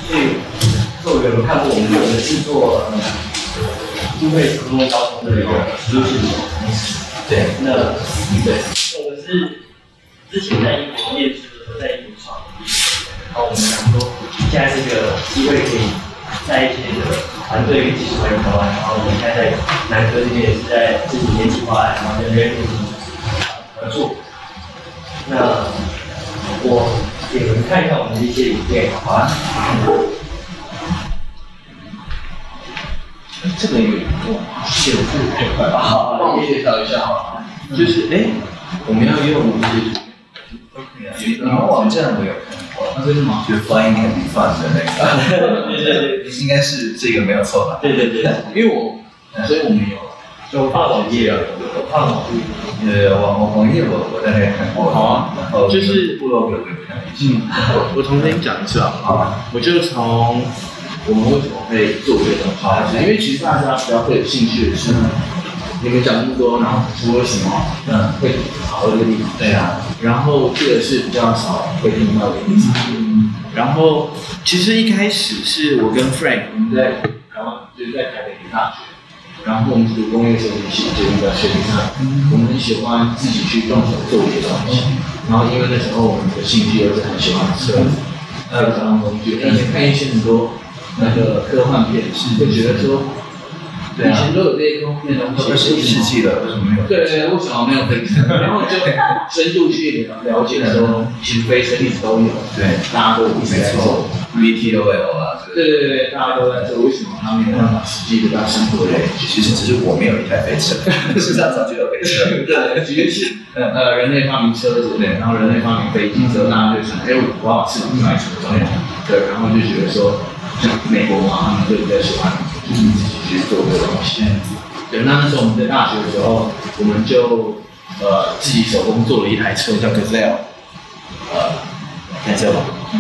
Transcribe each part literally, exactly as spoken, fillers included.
所以作为有人看过我们我们制作呃都会普通交通的一个路线图。对，那对，我们是之前在英国念书的时候在英国创业，然后我们想说现在这个机会可以在一些的团队跟技术人头啊，然后我们现在在南科这边也是在这几年计划案，然后跟 Redmi 合作。那我给你们看一下我们的一些影片，好吧？ 这个有点多，写字太快了。好，帮我介绍一下好了。就是哎，我们要用这些图。 你们网站我有看过， 啊，真的吗？ 就 Flying Can Be Fun 的那个， 对对对， 应该是这个没有错吧？ 对对对， 因为我，所以我们有， 就放网页啊，放网页。 呃，网网网页我我大概看过。 好啊， 然后就是部落格我也看了一下。 嗯，我重新讲一次啊。 好， 我就从我们为什么会做这个东西开始，因为其实大家比较会有兴趣的是，你们讲那么多，然后是为什么嗯会跑到这个地方？ 对啊， 然后这个是比较少会听到的例子。嗯，然后其实一开始是我跟 Frank 我们在台湾就是在台北大学，然后我们是读工业设计系，就一个学历上，我们很喜欢自己去动手做一些东西。然后因为那时候我们的兴趣又是很喜欢车，呃，交通工具，而且看一些很多那个科幻片，会觉得说。以前都有这些科幻的东西， 二十一世纪了，为什么没有？ 对对，为什么没有飞车？然后就深度去了解说，其实飞车一直都有， 对， 大家都一直在做 V T O L 啊， 对对对，大家都在做，为什么他没有办法实际的到生活里？ 其实只是我没有一台飞车，事实上早就有飞车。 对，其实是呃人类发明车子，对，然后人类发明飞机之后，大家就想，哎，我要把市场卖出去，对，然后就觉得说，像美国嘛，他们就比较喜欢。就是自己去做这个东西。对，那那时候我们在大学的时候，我们就呃自己手工做了一台车叫 Gazelle， 呃，看这吧。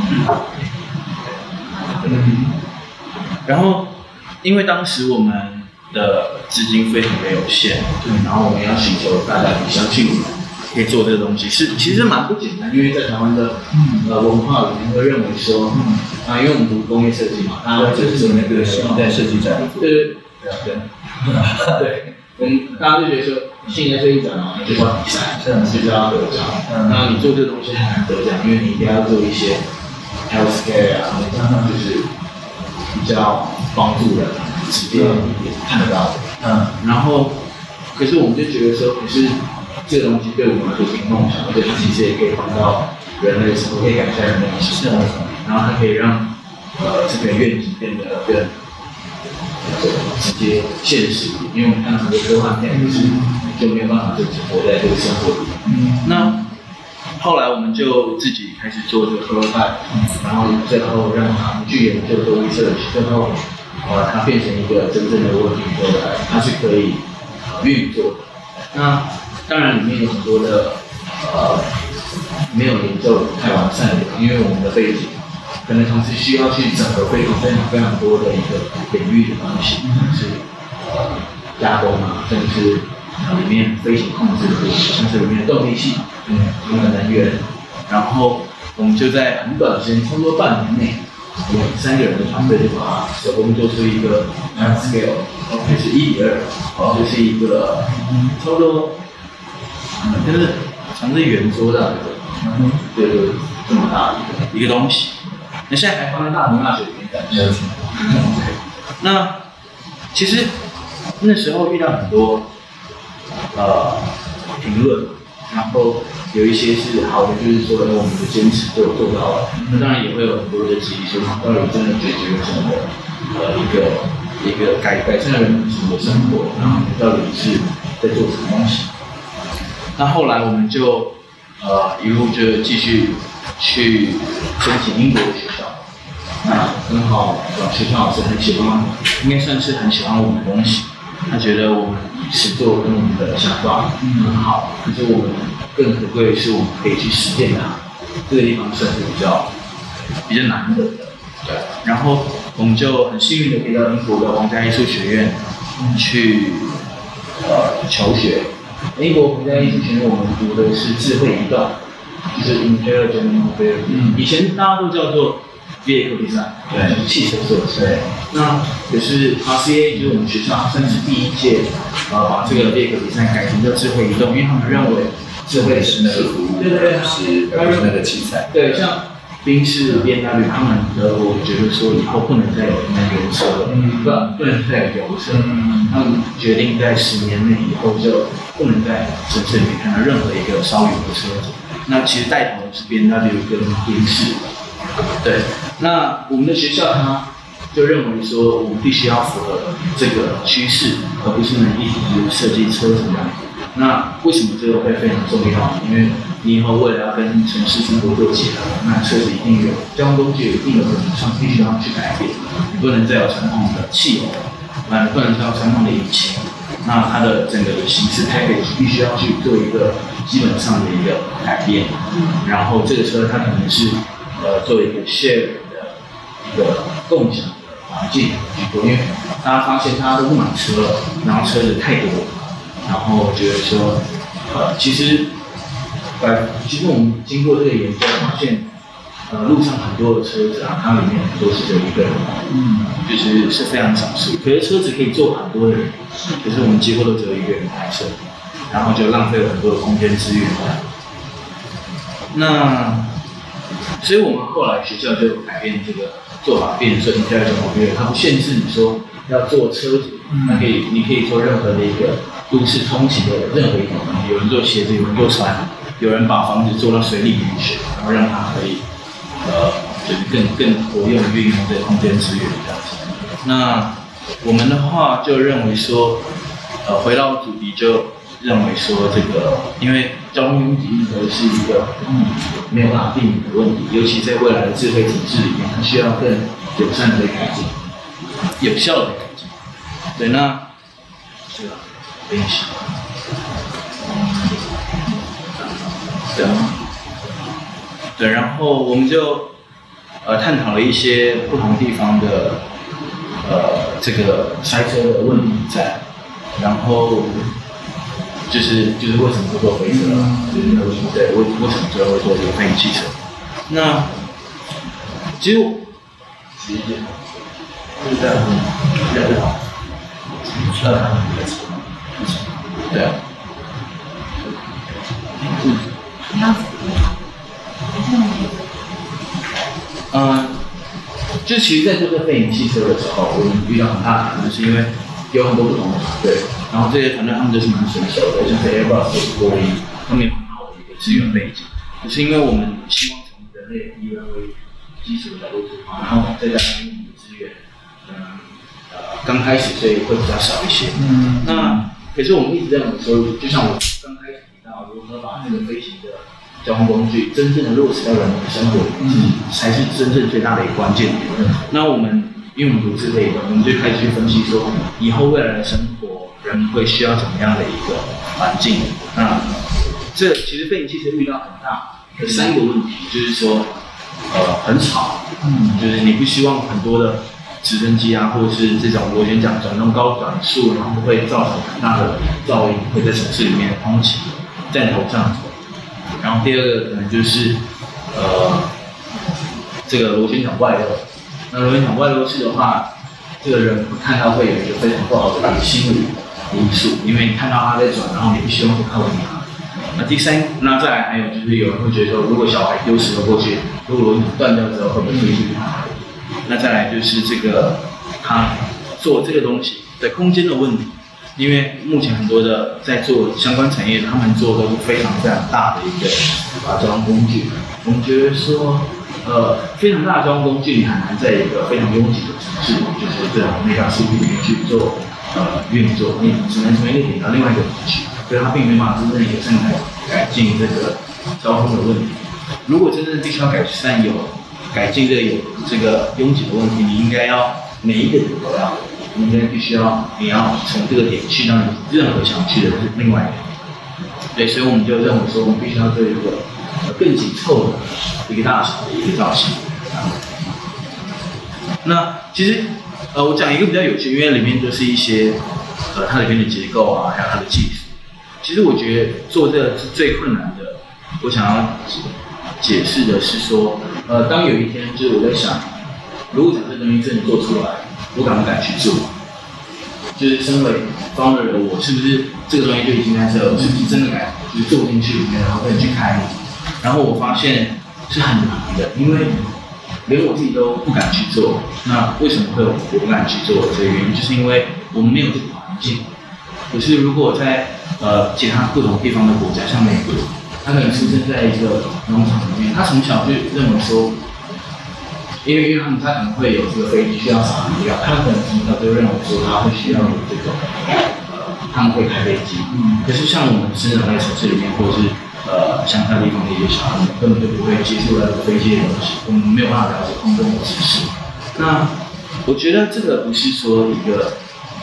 嗯。然后，因为当时我们的资经非常的有限，对，然后我们要寻求大家相信我们可以做这个东西，是其实蛮不简单，因为在台湾的呃文化里面会认为说，啊，因为我们读工业设计嘛，大家就是做那个新一代设计展。 对对对对，我们大家就觉得说，新一代设计展嘛，你就是要比赛，就是要得奖，那你做这个东西很难得奖，因为你一定要做一些 healthcare 啊，就是比较帮助人，直接看得到的，嗯，然后，可是我们就觉得说，可是。这个东西对我们来说是一个梦想，而且它其实也可以帮到人类生活，可以改善人类的生活，然后它可以让呃这个愿景变得更直接现实，因为我们看到很多科幻片就是就没有办法就只活在这个生活里。嗯，那后来我们就自己开始做这个 prototype， 然后最后让它去研究做 research， 最后呃它变成一个真正的 working prototype， 它是可以呃运作的。那当然，里面有很多的呃没有研究太完善的地方，因为我们的背景可能同时需要去整合非常非常非常多的一个领域的东西，是呃加工啊，甚至是里面飞行控制的部分，甚至里面的动力系，嗯，里面的能源，然后我们就在很短的时间，差不多半年内，我们三个人的团队就把手工做出一个 scale， 就是一比二，就是一个差不多。但是从这圆桌的，嗯，对对，这么大的一个一个东西，那现在还放在大同大学里面展示。那其实那时候遇到很多呃评论，然后有一些是好的，就是说我们的坚持都有做到了。那当然也会有很多的质疑，说到底真的解决了什么的呃一个一个改改善了人们的生活，然后你到底是在做什么东西？那后来我们就呃一路就继续去申请英国的学校，那刚好呃学校老师很喜欢，应该算是很喜欢我们的东西，他觉得我们实作跟我们的想法很好，可是我们更可贵的是我们可以去实践它，这个地方算是比较比较难的，对。然后我们就很幸运的可以到英国的皇家艺术学院去呃求学。英国皇家艺术学院我们读的是智慧移动，就是 intelligent mobility。以前大家都叫做 vehicle design， 对， 就是汽车设计。 对， 那也是 R C A， 就是我们学校算是第一届，呃，把这个 vehicle design 改成叫智慧移动，因为他们认为智慧是那个服务， 对对对， 是而不是那个器材。 对，像宾士、B M W 他们的，我觉得说以后不能再有能源车了，嗯，不，不能再有油车，嗯，他们决定在十年内以后就不能在城市里面看到任何一个烧油的车子。那其实带头的是 B M W 跟宾士，对。那我们的学校它就认为说，我们必须要符合这个趋势，而不是呢一直设计车子这样。那为什么这个会非常重要？因为你以后为了要跟城市生活做结合，那车子一定有交通工具有一定的本质上必须要去改变，你不能再有传统的汽油，啊，不能再有传统的引擎，那它的整个的形式 package 必须要去做一个基本上的一个改变，然后这个车它可能是呃作为一个 share 的一个共享的环境去做，因为大家发现大家都不买车了，然后车子太多，然后觉得说呃其实。呃，其实我们经过这个研究发现，呃，路上很多的车子啊，它里面都是只有一个人，嗯，就是是非常少数。可是车子可以坐很多的人，可是我们几乎都只有一个人开车，然后就浪费了很多的空间资源。那，所以我们后来学校就改变这个做法，变成说 Intelligent Mobility，它不限制你说要坐车子，它可以，你可以做任何的一个都市通勤的任何一种东西，有人做鞋子，有人做船。有人把房子做到水里面去，然后让它可以，呃，就是更更活用运用这个空间资源这样子。那我们的话就认为说，呃，回到主题就认为说这个，因为交通拥挤一直是一个嗯没有办法避免的问题，尤其在未来的智慧体制里面，它需要更友善的改进，有效的改进。对，那是吧？练习。对，对，然后我们就呃探讨了一些不同地方的呃这个塞车的问题在，然后就是就是为什么会做飞车，就是为什么对为为什么最后会做这个飞行汽车？那其实我直接就是这样，这样就好，呃，对啊，嗯。嗯，就其实，在做这个飞行汽车的时候，我们遇到很大的挑战，是因为有很多不同的团队，然后这些团队他们都是蛮成熟的，像是 Airbus 或波音，他们有很好的一个资源背景。可是因为我们希望从人类以人为基础的角度出发，然后再加上我们的资源，嗯，呃，刚开始所以会比较少一些。嗯，那可是我们一直认为说，就像我刚开始。如何把这个飞行的交通工具真正的落实到人们的生活里面，嗯，才是真正最大的一个关键点。嗯，那我们因为我们读智慧的，我们就开始去分析说，以后未来的生活人们会需要怎么样的一个环境。那这其实飞行汽车遇到很大的三个问题，就是说，呃，很吵，嗯，就是你不希望很多的直升机啊，或者是这种螺旋桨转动高转速，然后会造成很大的噪音，会在城市里面通勤。在头上走，然后第二个可能就是呃这个螺旋桨外露。那螺旋桨外露式的话，这个人看到会有一个非常不好的一个心理因素，因为你看到他在转，然后你不希望去靠近他。那第三，那再来还有就是有人会觉得说，如果小孩丢石头过去，如果螺旋桨断掉之后会不会飞出去哪里？那再来就是这个他做这个东西的空间的问题。因为目前很多的在做相关产业，他们做都是非常非常大的一个啊交通工具。我们觉得说，呃，非常大的交通工具，你很难在一个非常拥挤的城市，就是这种那条市区里面去做呃运作，你只能从一个点到另外一个点去，所以它并没办法真正有效改改进这个交通的问题。如果真正必须要改善有改进这个有这个拥挤的问题，你应该要每一个点都要。你应该必须要，你要从这个点去到你任何想去的另外一个点。对，所以我们就认为说，我们必须要做一个更紧凑的一个大小的一个造型。那其实，呃，我讲一个比较有趣，因为里面就是一些，呃，它里面的结构啊，还有它的技术。其实我觉得做这个是最困难的。我想要解释的是说，呃，当有一天就是我在想， 如果讲这东西真的做出来，我敢不敢去做？就是身为 founder 的我，是不是这个东西就已经在这，我是不是真的敢就是做进去里面，然后跟去开？然后我发现是很难的，因为连我自己都不敢去做。那为什么会有我不敢去做？这个原因就是因为我们没有这个环境。可是如果在呃其他不同地方的国家，像美国，他可能出生在一个农场里面，他从小就认为说。因为因为他们他可能会有这个飞机需要撒饲料，他们可能从小就认为说他会需要有这种，呃，他们会开飞机。嗯。可是像我们生长在城市里面，或者是呃乡下地方的一些小孩，根本就不会接触到飞机的东西，我们没有办法了解空中的知识。那我觉得这个不是说一个，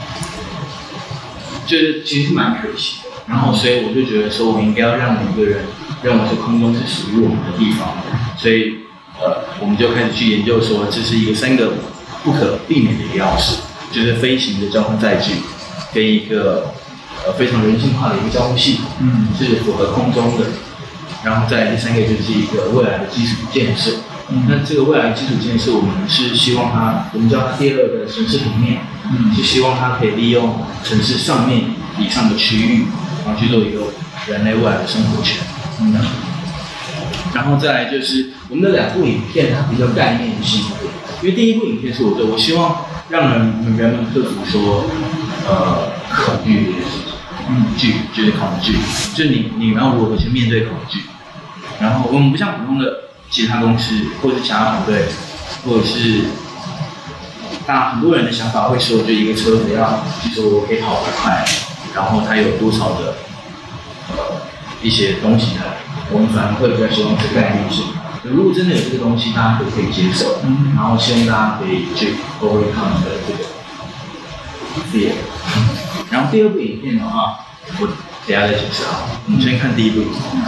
就是其实是蛮可惜的。然后所以我就觉得说，我们应该要让每个人认为说空中是属于我们的地方，所以。呃，我们就开始去研究说，这是一个三个不可避免的一个钥匙，就是飞行的交通载具，跟一个呃非常人性化的一个交通系统，嗯，是符合空中的。然后再第三个就是一个未来的基础建设。嗯，那这个未来的基础建设，我们是希望它，我们叫它第二个城市平面，嗯，是希望它可以利用城市上面以上的区域，然后去做一个人类未来的生活圈。嗯。然后再来就是我们的两部影片，它比较概念性一点。因为第一部影片是我的，我希望让人人们克服说，呃，恐惧这件事情，恐惧就是恐惧，就你你要如何去面对恐惧。然后我们不像普通的其他公司或者是其他团队，或者是，当然很多人的想法会说，就一个车子要，就说我可以跑多快，然后它有多少的呃一些东西呢？我们反而会比较希望是概念性。如果真的有这个东西，大家都可以接受，嗯、然后希望大家可以去 overcome 的这个 fear。然后第二部影片的话，我等一下再解释好。我们先看第一部影片。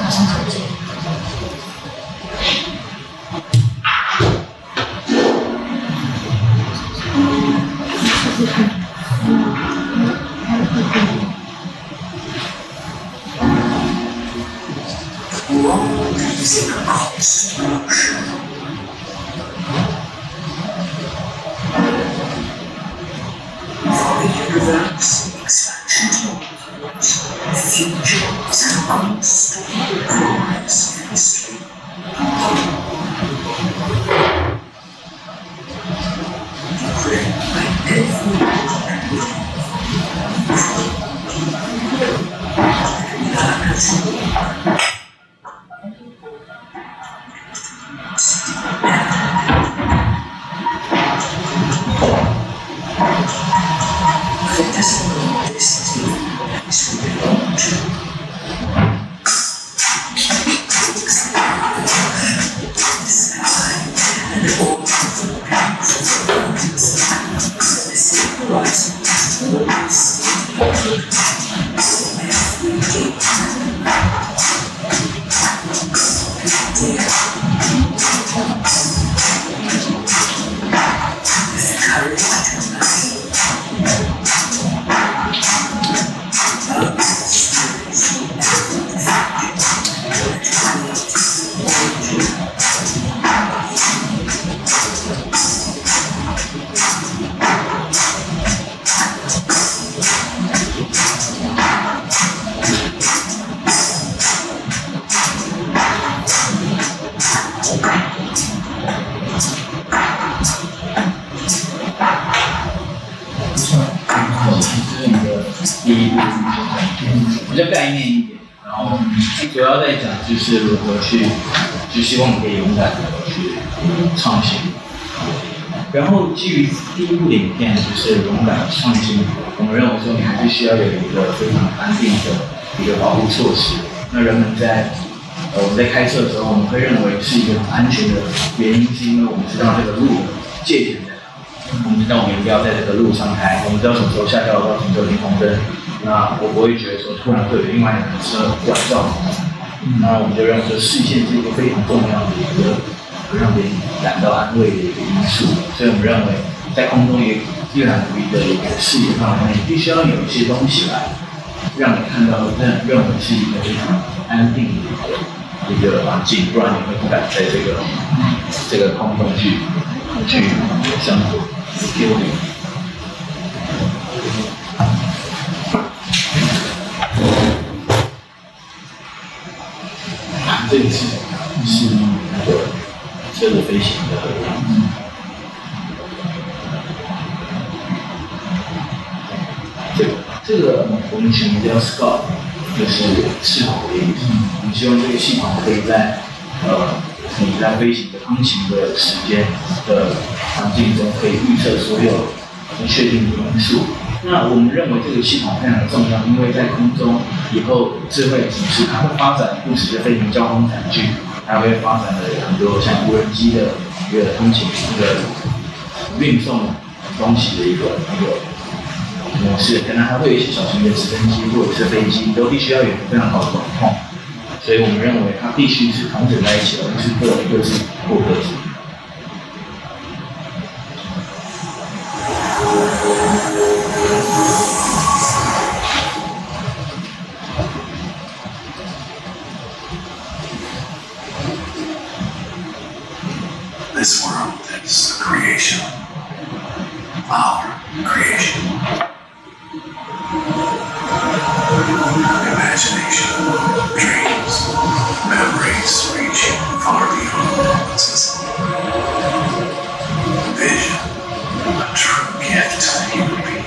比较概念一点，然后主要在讲就是如何去，就希望你可以勇敢的去创新。然后基于第一部的影片就是勇敢创新，我们认为说你还是需要有一个非常安定的一个保护措施。那人们在呃我们在开车的时候，我们会认为是一个很安全的原因，是因为我们知道这个路的界限在哪，我们知道我们一定要在这个路上开，我们知道什么时候下交流道，什么时候停红灯。那我不会觉得说突然会有另外一辆车拐撞，那我们就认为说视线是一个非常重要的一个让别人感到安慰的一个因素，所以我们认为在空中一个阅览无遗的一个视野范围内，必须要有一些东西来让你看到，认认为是一个非常安定的一个一个环境，不然你会不敢在这个这个空中去去生活 skilling。这个是是那个车子飞行的样子。这个这个我们取名叫 Scout， 就是翅膀的意思。我们希望这个系统可以在呃你在飞行的航行的时间的环境中，可以预测所有不确定的因素。那我们认为这个系统非常的重要，因为在空中以后智慧城市它会发展不只是飞行交通载具，它会发展了很多像无人机的一个通勤一个运送东西的一个一个模式，可能还会有一些小型的直升机或者是飞机，都必须要有非常好的管控。所以我们认为它必须是同整在一起，而不是个人各自或各自。 This world is a creation, our creation. Imagination, dreams, memories reaching far beyond what's visible. Vision, a true gift to the human being.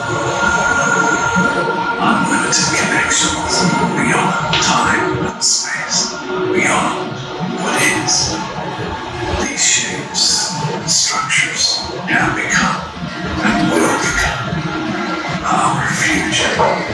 Unlimited connections beyond time and space, beyond what is. These shapes and structures have become and will become our future.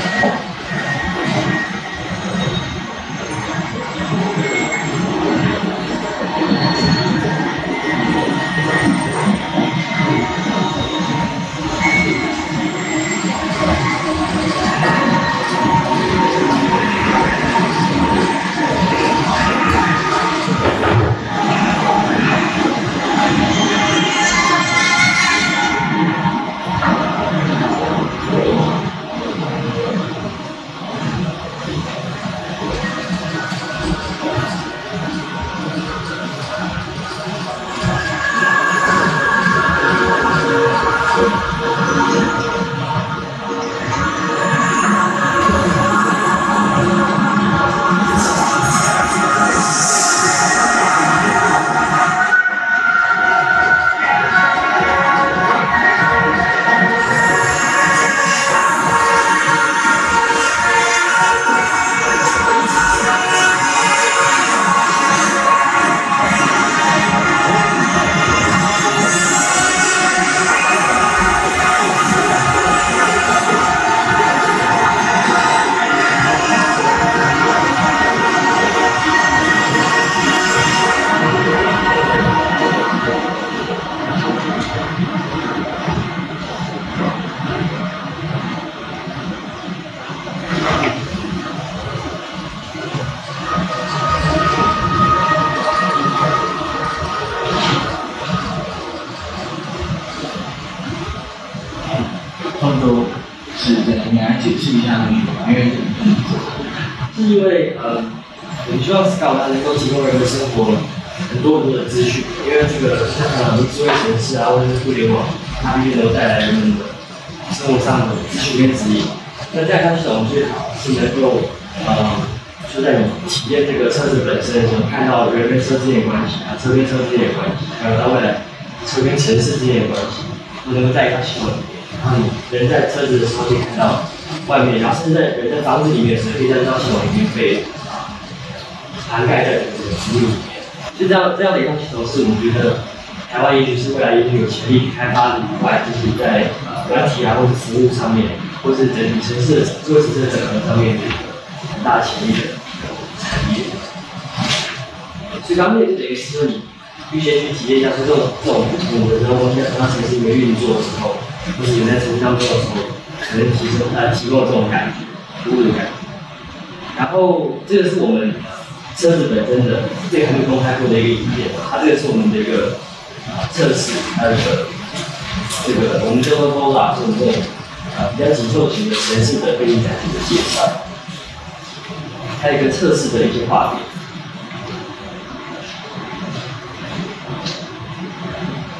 是因为呃，我们希望 Scout 它能够提供人的生活很多很多的资讯，因为这个呃智慧城市啊，或者是互联网，它必须能够带来人们的生活上的资讯跟指引。那这样它系统最好是能够呃，就在你体验这个车子本身的时候，看到人跟车之间的关系啊，车跟车之间的关系，还有它未来车跟城市之间的关系，都能够在一套系统里面。然后你人在车子的时候可以看到外面，然后甚至在人在房子里面的时候，可以在这套系统里面被涵盖在这个服务里面。就这样这样的一套系统，是我们觉得台湾也许是未来也许有潜力开发的以外，就是在呃软体啊或者服务上面，或是整体城市的智慧城市的整合上面的一个很大潜力的产业。所以刚刚那就等于是说你预先去体验一下，说这种这种不同的东西，让城市里面运作的时候，或是有在城市当中的时候，可能提供呃提供这种感觉，服务的感觉。然后这个是我们车子本身的，这个还没公开过的一个影片，它这个是我们的一个呃测试，还有一个这个我们叫做 Vola， 是我们这种呃比较紧凑型的城市的飞行载具的介绍，还有一个测试的一些画面。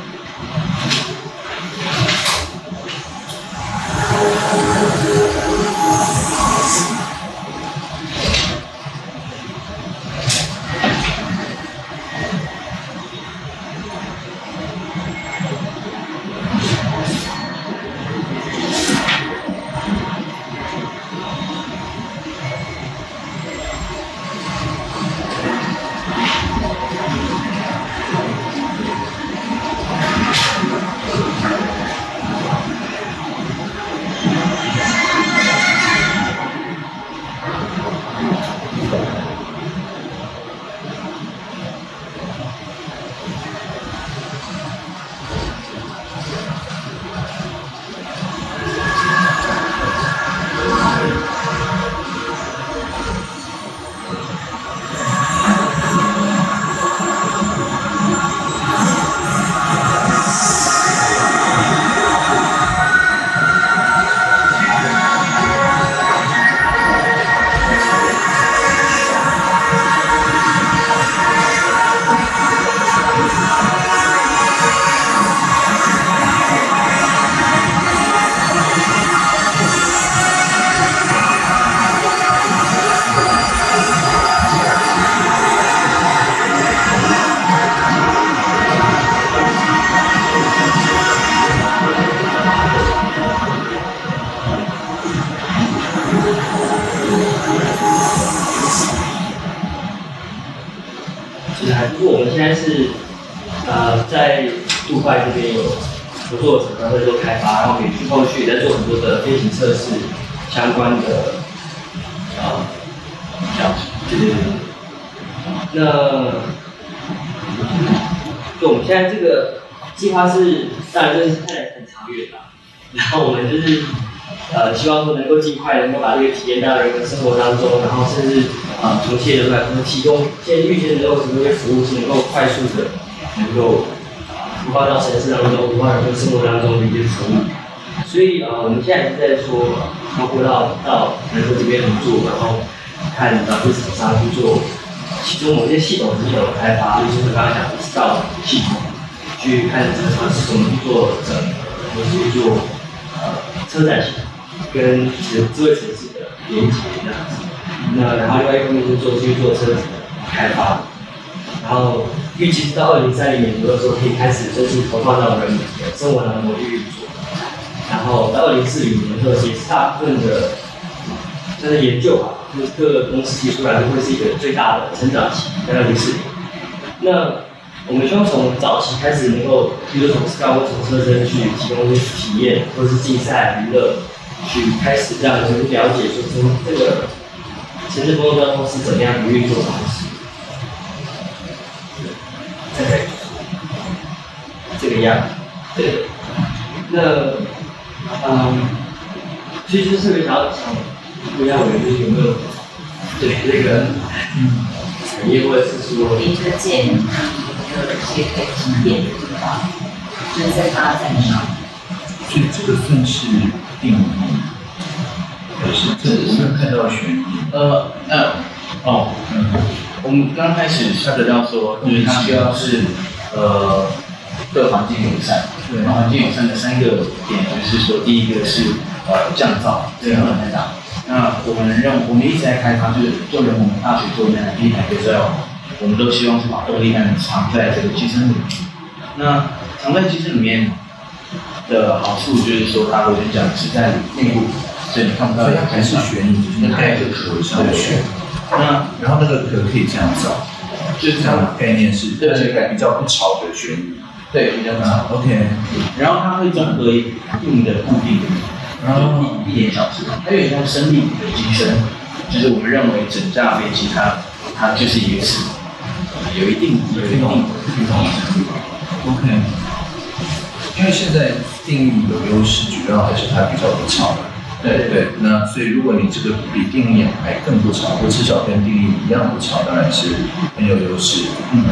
就是我们现在是呃在杜拜这边有合作厂商在做开发，然后给去后续在做很多的飞行测试相关的啊，这样子，对对对。那就我们现在这个计划是，当然这是看起来很长远啦，然后我们就是呃希望说能够尽快能够把这个体验到人的生活当中，然后甚至呃从企业的来说提供现在预先能够提供一些服务是能够快速的能够孵化到城市当中，孵化人的生活当中的一些服务。所以呃我们现在是在说，包括到到人和这边合作，然后看呃这厂商去做。其中某些系统是系统的开发，就是刚刚讲的到系统，去看这个厂是怎么去做整合，或是去做呃车载系统跟智智慧城市的连接这样子。那然后另外一方面是做去做车子的开发，然后预计是到二零三零年左右的时候可以开始正式投放到人的生活当中去运作，然后到二零四零年的时候，也是大部分的这个研究啊。就是各个公司提出来都会是一个最大的成长期，在二零四零。那我们希望从早期开始，能够，比如说从 Scout 或从车身去提供一些体验，或者是竞赛娱乐，去开始让人去了解说从这个城市公共交通是怎么样的运作方式。再来这个样，对。那嗯，其实就是特别想想。不要有有没有对这个嗯产业或者是说你推荐有一些可以体验的地方，就是在发展上。 所以这个算是定义，还是这我们看到悬疑？ 呃呃哦嗯，我们刚开始他得到说，就是它需要是呃对环境友善，对环境友善的三个点，就是说第一个是呃降噪，这个很大。那我们认，我们一直在开发，就是做人我们大学做的那第一台 G L， 我们都希望是把动力杆藏在这个机身里面。那藏在机身里面的好处就是说，它我先讲是在内部，所以你看不到。 所以它还是悬疑，就是那盖个壳上去。那然后那个壳可以这样造，就是这样的概念是，而且比较不潮的悬疑。 对，比较不潮。 OK。 然后它会综合一定的固定。然后一点小时，它有点像生命的机身，就是我们认为整架飞机它它就是一个是有一定有一定运动程度。 OK， 因为现在定义有优势，主要还是它比较不潮。对对，那所以如果你这个比定义还更不潮，或至少跟定义一样不潮，当然是很有优势。嗯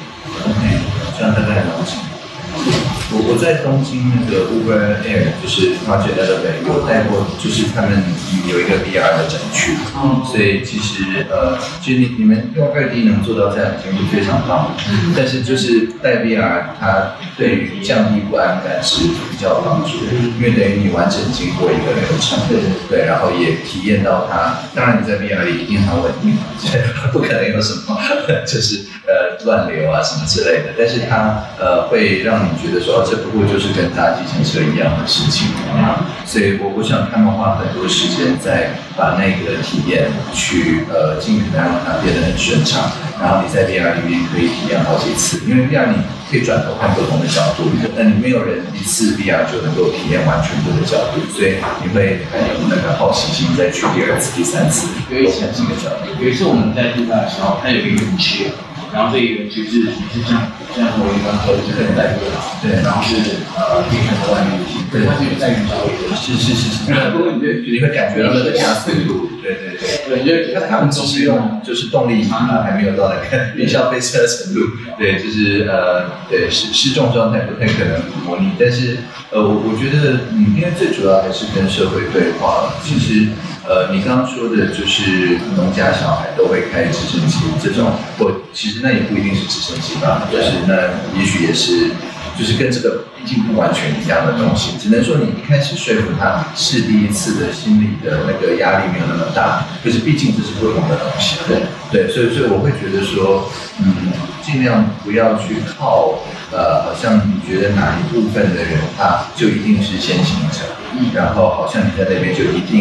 ，OK， 这样大概了解。我我在东京那个 Uber Air 就是 Project Elevate 有带过，就是他们有一个 V R 的展区，嗯，所以其实呃，其实你你们用二 D 能做到这样已经是非常棒了，嗯，但是就是带 V R 它对于降低不安感是比较有帮助的，因为等于你完整经过一个流程，对对，然后也体验到它，当然你在 V R 里一定很稳定，不可能有什么就是呃乱流啊什么之类的，但是它呃会让你觉得说。这不过就是跟搭计程车一样的事情啊，所以我我想他们花很多时间在把那个体验去呃尽可能让它变得很顺畅，然后你在 V R 里面可以体验好几次，因为 V R 你可以转头看不同的角度，但你没有人一次 V R 就能够体验完全部的角度，所以你会很有那个好奇心再去第二次、第三次都看这个角度。 有一次我们在杜拜的时候，它有一个园区。然后这个园区是你是这样这样我一般说就是很在地的，对，然后是呃变成了外面的，对，它是有在云霄位的， 是是是是，不过你会你会感觉到那个加速度，对对对， 对，你觉得他们只是用就是动力它还没有到那个云霄飞车的程度，对，就是呃对失失重状态不太可能模拟，但是呃我我觉得嗯，因为最主要还是跟社会对话，其实。呃，你刚刚说的就是农家小孩都会开直升机这种，或其实那也不一定是直升机吧，就是那也许也是，就是跟这个毕竟不完全一样的东西，只能说你一开始说服他是第一次的心理的那个压力没有那么大，可是毕竟这是不同的东西，对对，所以所以我会觉得说，嗯，尽量不要去靠呃，好像你觉得哪一部分的人他就一定是先行者，然后好像你在那边就一定。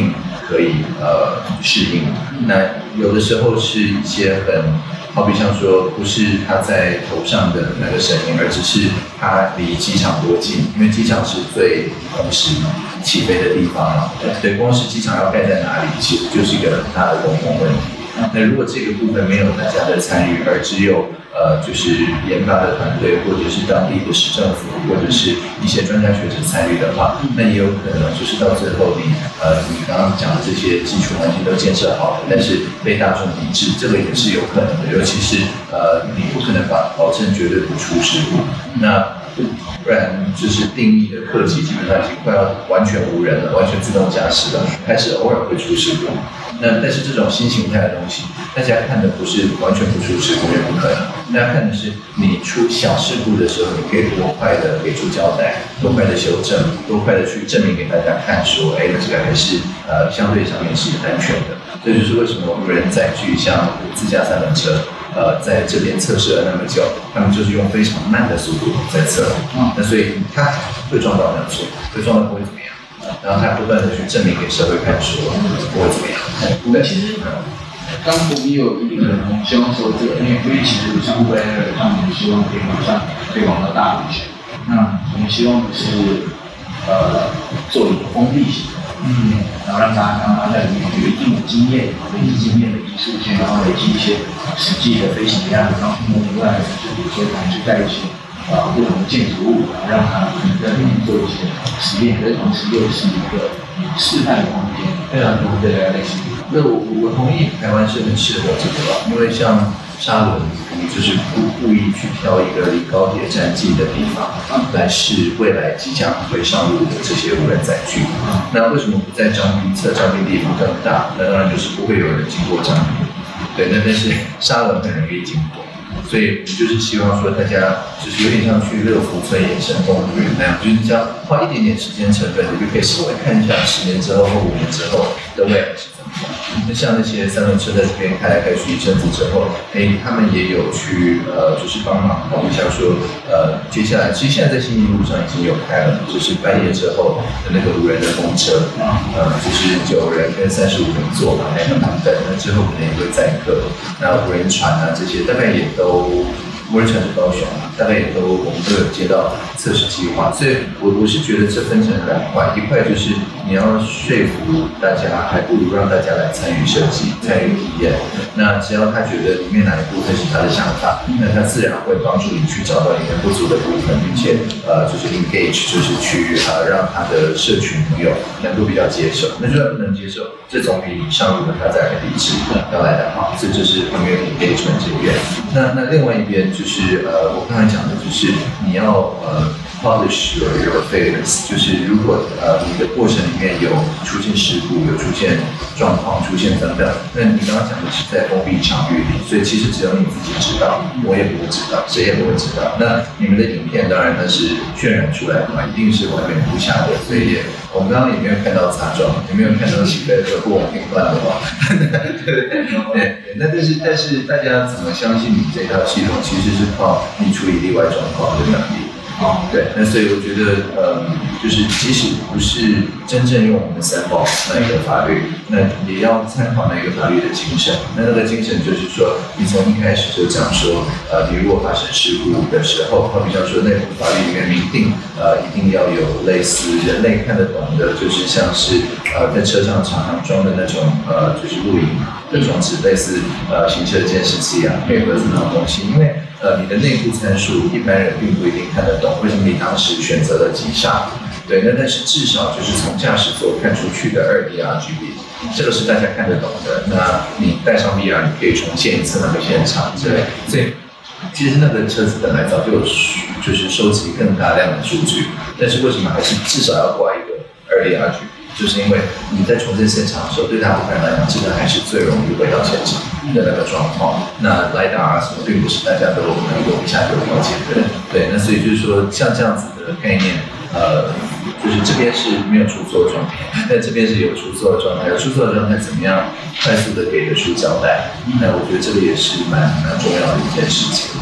可以呃适应。那有的时候是一些很，好比像说，不是它在头上的那个声音，而只是它离机场多近，因为机场是最同时起飞的地方嘛。对，光是机场要盖在哪里，其实就是一个很大的公共问题。那如果这个部分没有大家的参与，而只有呃就是研发的团队，或者是当地的市政府，或者是一些专家学者参与的话，那也有可能就是到最后你呃你刚刚讲的这些基础环境都建设好了，但是被大众抵制，这个也是有可能的。尤其是呃你不可能保保证绝对不出事故，那不然就是定义的客机基本上已经快要完全无人了，完全自动驾驶了，开始偶尔会出事故。那但是这种新形态的东西，大家看的不是完全不出事故，也不可能。大家看的是你出小事故的时候，你可以多快的给出交代，多快的修正，多快的去证明给大家看，说，哎，这个还是呃相对上面是安全的。这就是为什么无人载具像自驾三轮车。呃，在这边测试了那么久，他们就是用非常慢的速度在测，嗯、那所以他会撞到没有错，会撞到不会怎么样，然后他不断的去证明给社会看说不会怎么样。 我们其实刚我们有一定的人希望说这个，因为因为其实像未来的他们希望可以马上推广到大陆去，那我们希望的是呃做一个封闭型的。嗯，然后让大家让他在里面有一定的经验，累积经验的艺术性，然后累积一些实际的飞行样，然后模拟外，就比如说可能去带一些啊不同的建筑物，然后让他可能在里面做一些实验，但同时又是一个示范的空间，非常多的类型。 那我我同意，台湾是很适合这个吧，因为像沙仑，你就是故故意去挑一个离高铁站近的地方，来试未来即将会上路的这些无人载具。那为什么不在彰滨测？彰滨地方更大，那当然就是不会有人经过彰滨。对，那但是沙仑很容易经过。所以我们就是希望说，大家就是有点像去乐福村野生动物园那样，就是只要花一点点时间成本，你就可以稍微看一下十年之后或五年之后的未来是怎么样。那像那些三轮车在这边开来开去一阵子之后，哎，他们也有去呃，就是帮忙，好比像说呃，接下来其实现在在信义路上已经有开了，就是半夜之后的那个无人的公车，呃，就是九人跟三十五人坐嘛那个版本，那之后可能也会载客，那无人船啊这些大概也都。无人船是高雄嘛，大概也都我们都有接到测试计划，所以我我是觉得这分成两块，一块就是你要说服大家，还不如让大家来参与设计、参与体验。那只要他觉得里面哪一部分是他的想法，那他自然会帮助你去找到里面不足的部分，并且呃就是 engage， 就是去呃让他的社群朋友能够比较接受。那就算不能接受，这总比你上路的他在抵制要来得好。这就是 community engagement 这边。那那另外一边。就是呃，我刚才讲的，就是你要呃 polish your your affairs， 就是如果呃你的过程里面有出现事故、有出现状况、出现等等，那你刚刚讲的是在封闭场域里，所以其实只有你自己知道，我也不会知道，谁也不会知道。那你们的影片当然它是渲染出来的嘛，一定是外面不下的，所以也我们刚刚也没有看到擦撞，也没有看到几个车祸平乱的话，对对对。那但是但是大家怎么相信你这套系统，其实是靠你处理例外状况的能力。哦，对，那所以我觉得，呃，就是即使不是真正用我们三宝那一个法律，那也要参考那个法律的精神。那那个精神就是说，你从一开始就讲说，呃，你如果发生事故的时候，好比方说内部法律里面明定，呃，一定要有类似人类看得懂的，就是像是呃在车上常常装的那种呃就是录影的装置，类似呃行车监视器啊、配合这种东西，因为。呃，你的内部参数一般人并不一定看得懂，为什么你当时选择了急刹？对，那但是至少就是从驾驶座看出去的二 D R G B， 这个是大家看得懂的。那你带上 V R， 你可以重现一次那个现场，对，所以其实那个车子本来早就有就是收集更大量的数据，但是为什么还是至少要挂一个二 D R G B？就是因为你在重建现场的时候，对大部分人来讲，这个还是最容易回到现场的那个状况。那雷达啊什么，并不是大家都能够一下就了解的。对，那所以就是说，像这样子的概念，呃，就是这边是没有出错的状态，但这边是有出错的状态。有出错的状态怎么样快速的给得出交代？那我觉得这个也是蛮蛮重要的一件事情。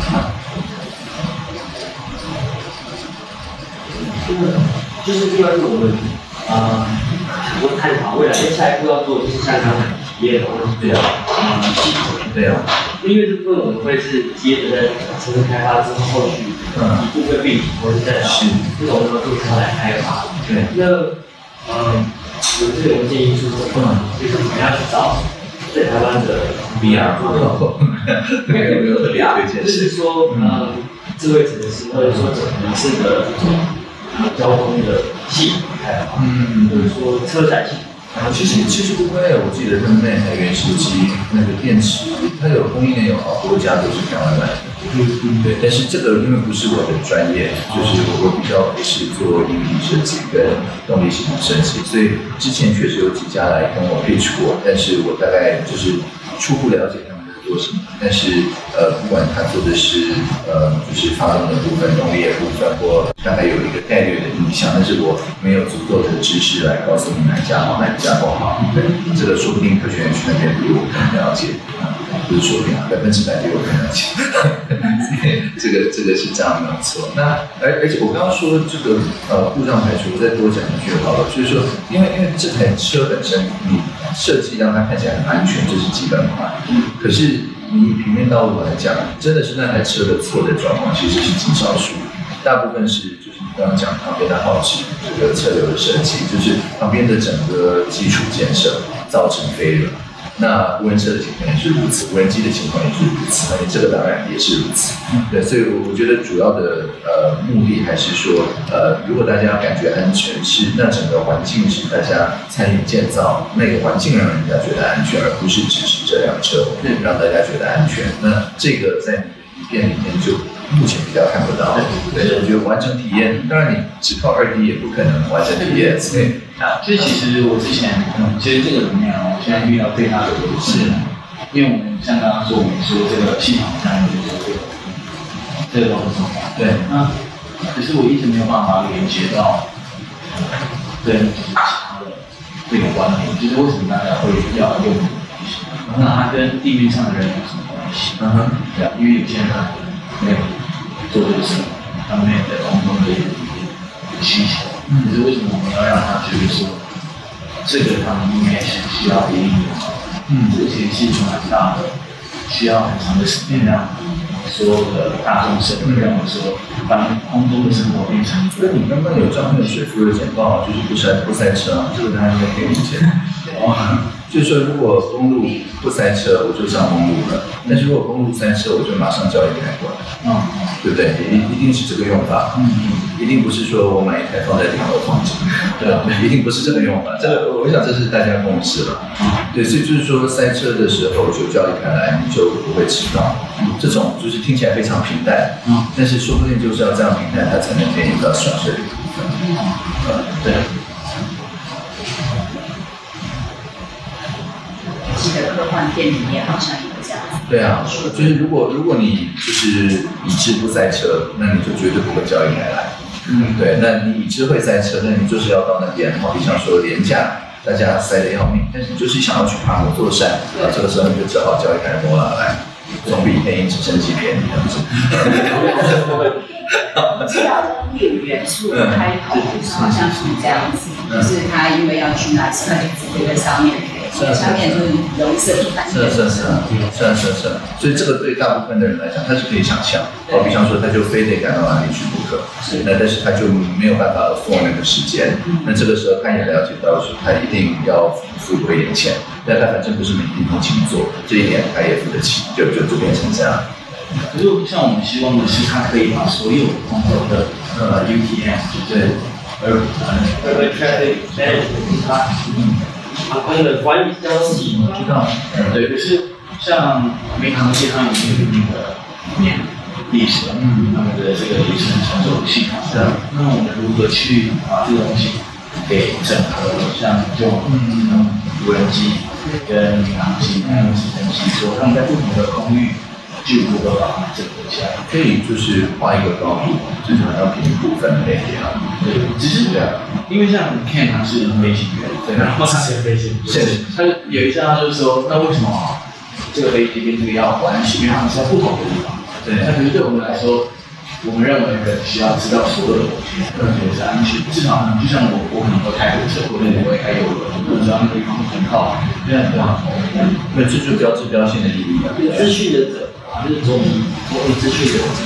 就是另外一个问题。啊、呃， 多探讨未来下一步要做就是像刚才体验的或者是对啊，系统对啊， 因为这部分我们会是接着在城市开发之后后续一部分并体或者再找不同的做它来开发。 对， 那嗯，我们这个文件因素是就是我们要去找在台湾的 V R 没有没有特别推荐， 就是说嗯，智慧城市或者说整个城市的这种交通的系统开发，嗯，或者说车载系统。 其实其实不会，我记得他们那台原始机那个电池，它有供应链有好多家都是台湾来的。嗯嗯，对。但是这个因为不是我的专业，就是我比较是做硬体设计跟动力系统设计，所以之前确实有几家来跟我 pitch 过，但是我大概就是初步了解他们在做什么。但是呃，不管他做的是呃就是发动的部分、动力的部分，我大概有一个概略的印象，但是我没有足够的知识来告诉你哪一家好，哪一家不好。对，这个说不定科学园区那边比我更了解，不是说不定啊，百分之百比我更了解。这个这个是这样没有错。那而而且我刚刚说这个呃故障排除，我再多讲一句好了，就是说，因为因为这台车本身你设计让它看起来很安全，这是基本款。可是你以平面道路来讲，真的是那台车的错的状况其实是极少数，大部分是就是你刚刚讲旁边的号志，这个车流的设计，就是旁边的整个基础建设造成飞轮。那无人车的情况也是如此，无人机的情况也是如此，那你这个当然也是如此。对，所以我觉得主要的呃目的还是说，呃，如果大家感觉安全，是那整个环境是大家参与建造，那个环境让人家觉得安全，而不是只是这辆车让大家觉得安全。那这个在你的影片里面就目前比较看不到。对，我觉得完成体验，当然你只靠二 D 也不可能完成体验。对。 所以其实我之前，嗯，其实这个里面哦，我现在遇到最大的就是因为我们像刚刚说，我们说这个系统上面就是这个这个东西，对，那可是我一直没有办法连接到跟其他的这个关联，就是为什么大家会要用这个东西？那它跟地面上的人有什么关系？嗯哼，对啊，因为有些人他没有做这个事，他没有在空中的需求。可是为什么我们要让他觉得说，这个他们应该是需要一定的，嗯，这个其实是一种很大的，需要很长的时间让所有的大众社会认为说，把空中的生活变成。 那你刚刚有照片水夫的简报，就是不塞不塞车啊，这个大家应该可以理解。哦，就是说如果公路不塞车，我就上公路了；但是如果公路塞车，我就马上叫一台过来。嗯，对不对？一一定是这个用法。嗯嗯，一定不是说我买一台放在顶楼放着。对啊，对，一定不是这个用法。这个我想这是大家共识了。对，所以就是说塞车的时候就叫一台来，你就不会迟到。这种就是听起来非常平淡，嗯，但是说不定就是要这样平淡，它才能给你到爽这个部分。嗯，对。 记得科幻片里面好像有这样子。 对啊，就是如果如果你就是已知不塞车，那你就绝对不会叫一台来。嗯，对，那你已知会塞车，那你就是要到那边，好比像说廉价，大家塞得要命，但是你就是想要去爬摩托山，那这个时候你就只好叫一台摩拉来，总比配音直升机便宜，这样子。 知道这个有元素的开头好像是这样子，就是他因为要去拿车，就直接在上面。上面就是容易设计反应。 是是是，是是是。所以这个对大部分的人来讲，他是可以想象。好比方说，他就非得赶到哪里去不可。那但是他就没有办法 afford 那个时间。那这个时候他也了解到说，他一定要付回眼钱。但他反正不是每天通勤做，这一点他也付得起，就就就变成这样。 可是像我们希望的是，他可以把所有空中的呃 U T M， 对，而而 traffic management 它嗯。 航空的管理交通系统， 知道，嗯，对，可是像民航界，它已经有一定的年历史了，嗯，他们的这个也是很成熟的系统，是啊。那我们如何去把这个东西给整合，像这种嗯无人机跟民航机还有直升机，说他们在不同的空域去如何把它们整合起来？ 可以就是画一个高度，就是好像平部分类别啊。 对，只是这样，因为像 Ken 他是飞行员，对，然后他是飞行员，他有一下他就说，那为什么这个飞机跟这个要有关系？因为他们是在不同的地方。对，那可是对我们来说， 我们认为人需要知道所有的东西，特别是安全。至少就像我，我可能会开火车，国内我会开邮轮，我知道那个地方很好，这样对吧？ 那这就标志标性的意义了。 资讯的者，就是总体总体资讯的者。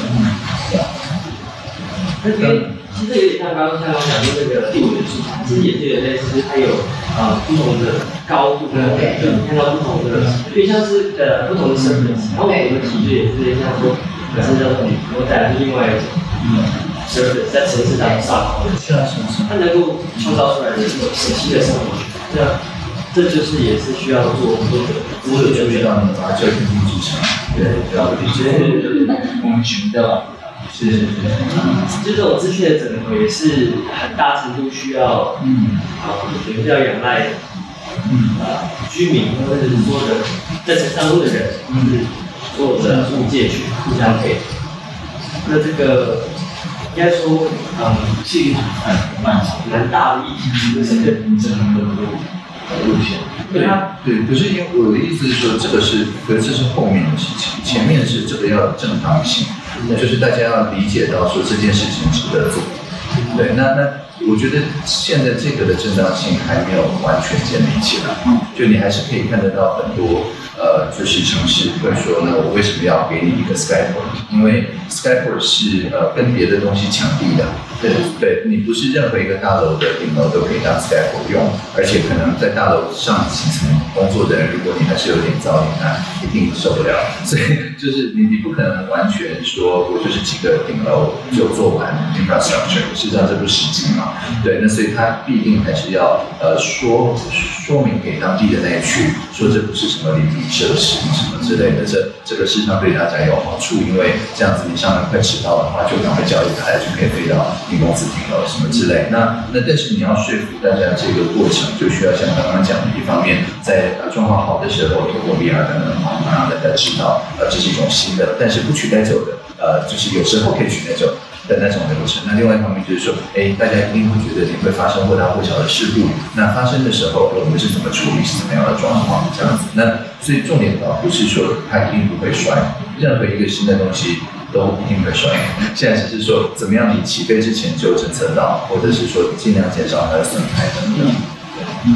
那因为其实有点像刚刚像刚讲的那个第五元素，其实也是有类似，它有呃不同的高度，对，看到不同的，有点像是呃不同的身份。然后我们的体质也是像说。可是叫做你，我带来是另外一种，嗯 ，service 在城市当中上， 是啊是啊是啊， 它能够创造出来的一种神奇的生活，这样，这就是也是需要做很多的， 我有注意到你把它叫天地之城，对，比较理解， 我们学到， 是是是， 就这种资讯的整合也是很大程度需要，嗯，啊，也是要仰赖，嗯，啊，居民或者是所有的在城当中的人，嗯。所有的物界去互相配合，那这个应该说，嗯，是一个很漫长、蛮大的议题，就是这个整个的路线。 对对，可是因为我的意思是说，这个是，可是这是后面的事情，前面是这个要有正当性，就是大家要理解到说这件事情值得做。对，那那我觉得现在这个的正当性还没有完全建立起来，就你还是可以看得到很多。呃，就是城市会说呢，我为什么要给你一个 Skyport？ 因为 Skyport 是呃跟别的东西抢地的，对对，你不是任何一个大楼的顶楼都可以当 Skyport 用，而且可能在大楼上几层工作的人，如果你还是有点噪音，那一定受不了。所以就是你你不可能完全说我就是几个顶楼就做完 infrastructure， 事实上这不实际嘛。对，那所以它必定还是要呃说说明给当地的那一区，说这不是什么邻里设施什么之类的，这这个事实上对大家有好处，因为这样子你上班快迟到的话，就赶快叫一台就可以飞到你公司顶楼什么之类。那那但是你要说服大家这个过程，就需要像刚刚讲的，一方面在呃状况好的时候，透过 V R 等等方法让大家知道，呃这是一种新的，但是不取代旧的，呃就是有时候可以取代旧的。的那种流程，那另外一方面就是说，哎，大家一定会觉得你会发生或大或小的事故，那发生的时候我们是怎么处理，是怎么样的状况，这样子。那所以重点倒不是说它一定不会摔，任何一个新的东西都一定会摔。现在只是说怎么样你起飞之前就侦测到，或者是说尽量减少它的损害等等。嗯。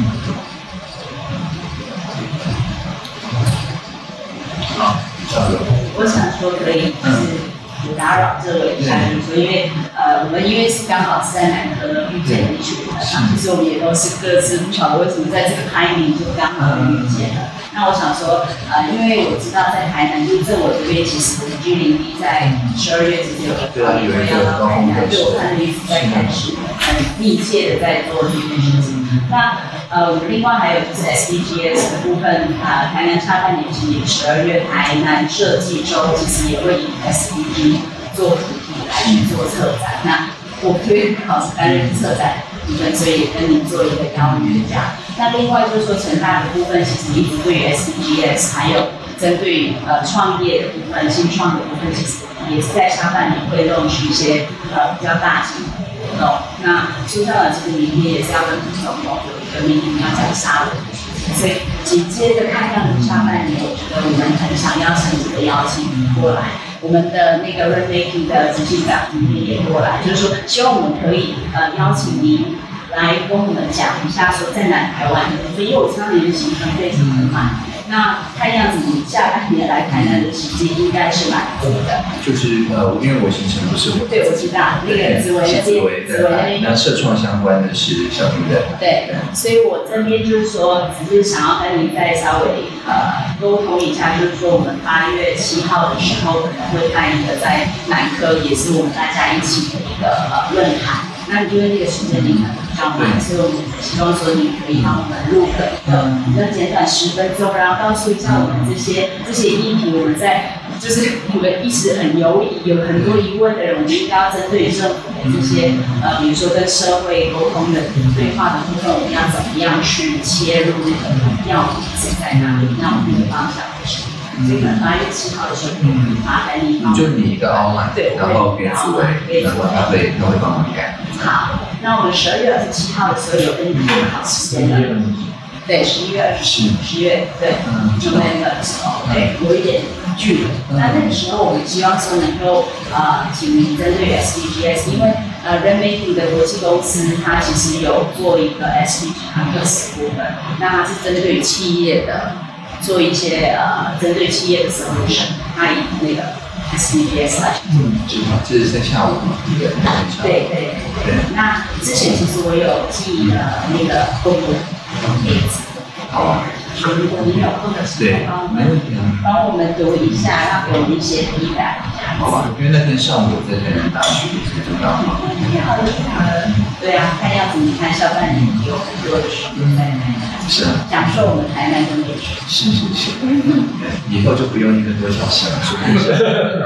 好，差不多。 我想说可以，就是。不打扰这位嘉宾说，因为呃，我们因为是刚好是在南科遇见一群人，那其实我们也都是各自不晓得为什么在这个 timing 就刚好遇见了。那我想说，呃，因为我知道在台南，就是在我这边，其实居零地在十二月其实有个高点会要到台南，对我看一直在开始很密切的在做这件事情。那呃，我们另外还有就是 S D G S 的部分，啊、呃，台南下半年今年十二月台南设计周其实也会以 S D G 做主题来去做策展。那我可以刚好是担任策展部分，所以也跟您做一个邀约这样。那另外就是说成大的部分，其实一直对于 S D G S 还有针对呃创业的部分、新创的部分，其实也是在下半年会弄取一些呃比较大型的活动。那接下来这个明天也是要跟不同有一个明天要讲沙文的事情，所以紧接着看到你下半年，我觉得我们很想要诚挚的邀请你过来。我们的那个 Runmaking 的执行长今天也过来，就是说希望我们可以呃邀请您来跟我们讲一下说在南台湾的部分，因为我知道您的行程非常的满，那看样子你下半年来台南的时间应该是蛮多的。 就是呃，因为我行程不是我， 对，我知道那个紫薇那边，紫薇那边， 那社创相关的是小明的。 对，所以我这边就是说，只是想要跟您再稍微呃沟通一下，就是说我们八月七号的时候可能会办一个在南科，也是我们大家一起的一个呃论坛。那因为那个时间你可能比较慢，所以我们希望说你可以帮我们录个一个比较简短十分钟，然后告诉一下我们这些这些议题，我们在就是我们一直很犹疑，有很多疑问的人，我们应该要针对政府的这些呃，比如说跟社会沟通的对话的部分，我们要怎么样去切入那个要点是在哪里？那我们的方向是什么？所以可能八月七号的时候，麻烦你帮就你一个凹嘛，对，然后给紫薇，然后他会他会帮忙改。 好，那我们十二月二十七号的时候有跟你约好时间了，对，十一月二十七，十月对，就那个时候，对，有一点距了。那那个时候我们希望说能够呃，请你针对 S D Gs， 因为呃 Rainmaking 的国际公司它其实有做一个 S D Gs 部分，那它是针对企业的做一些呃针对企业的 solution， 它以那个 S D Gs 来。 嗯，知道，这是在下午嘛，对不对？ 对对对。那之前其实我有寄了那个公布例子。 好啊。 所以如果你有空的时候，帮我们帮我们读一下，然后给我们一些 feedback。 好吧，因为那天上午我在台南大学，所以就刚好。 对啊，看样子你看校办有很多的书在台南， 是啊， 讲授我们台南的美食。 是是是，以后就不用一个多小时了，是不是？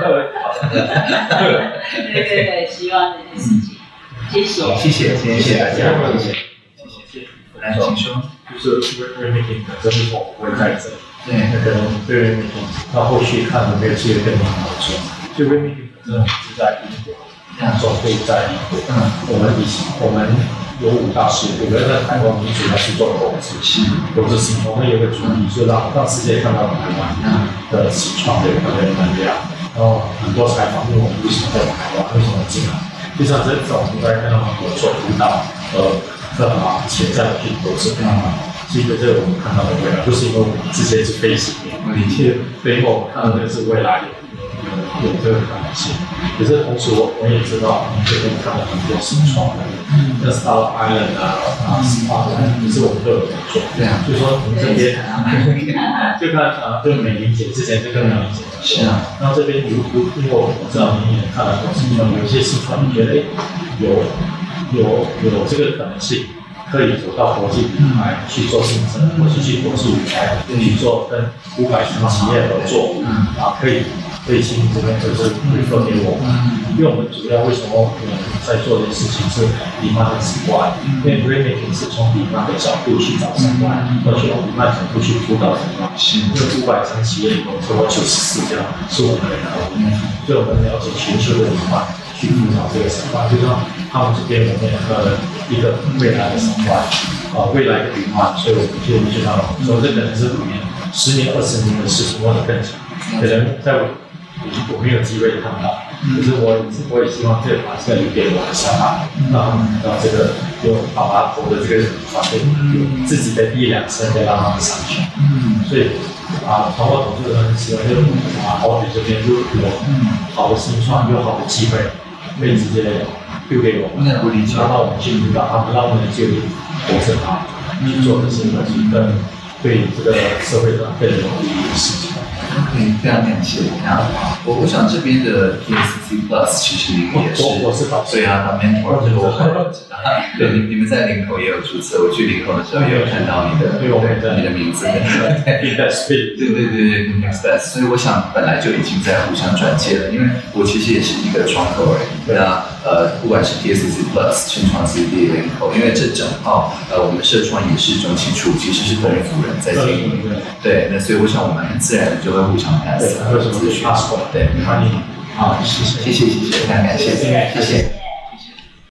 对对对，希望这件事情，谢谢。 谢谢，谢谢大家，谢谢，谢谢。来，请说。 就是 Rainmaking 本身是否不会在这里， 对， 那可能对 Rainmaking 到后续看有没有机会跟你合作。就 Rainmaking 本身是在英国，总会在英国。嗯，我们以我们有五大事业，我们在台湾我们主要是做投资，投资型。我们有个主题是让让世界看到台湾的起创的能量，然后很多采访问我们为什么在台湾，为什么进来。就像这种应该看到很多做辅导，呃。很好，潜在的品都是非常好。其实这个我们看到的未来，就是因为我们之前是飞行员，一切背后我们看到的是未来有有有这个可能性。可是同时我我也知道，我们这边看到很多新创的，那 Star Island 啊啊 Star Island， 可是我们都有在做。对啊，所以说我们这边就看啊，就美玲姐之前就跟美玲姐是啊，然后这边如如因为我知道你也看了很多新创，有一些新创你觉得哎有。有有这个可能性，可以走到国际品牌去做竞争，或是去国际品牌去做跟五百强企业合作，啊，可以可以请这边就是 refer 给我们，因为我们主要为什么我们在做的事情是 demand and supply， 因为 Rainmaking 是从 demand 的角度去找 supply， 或者从 demand 角度去辅导 supply， 因为五百强企业里面超过九十四家是我们的客户，所以我们了解全球的 demand。去辅导这个 supply， 就像他们这边我们有个一个未来的 supply， 啊，未来的规划，所以我们就就让说这可能是五年、十年、二十年的事情，或者更长。可能在我我没有机会看到，可是我我也希望这把这个留给我的小孩，让他们到这个有爸爸头的这个团队，有自己的一两声再让他们上去。嗯，所以。啊，从我投资的很喜欢，就啊，好比这边就有好的新创，有好的机会，可以直接丢给我们， 那我理解， 让我们去辅导他们，让我们就投资他去做这些东西，更对这个社会上更有意义的事情。 OK， 非常感谢。那我我想这边的 T S C Plus 其实你们也是， 我我是导师， 对啊，当 mentor 这个我很知道。对，你你们在林口也有注册，我去林口的时候也有看到你的， 对，我们你的名字。 对对对对 Invest， 所以我想本来就已经在互相转接了，因为我其实也是一个窗口而已。那呃，不管是 T S C Plus、新创 C D 林口，因为这整套呃我们社创也是中期处，其实是同一夫人在经营。对，那所以我想我们很自然的就会互相谈资讯。对， 欢迎，好，谢谢， 谢谢谢谢，非常感谢，谢谢。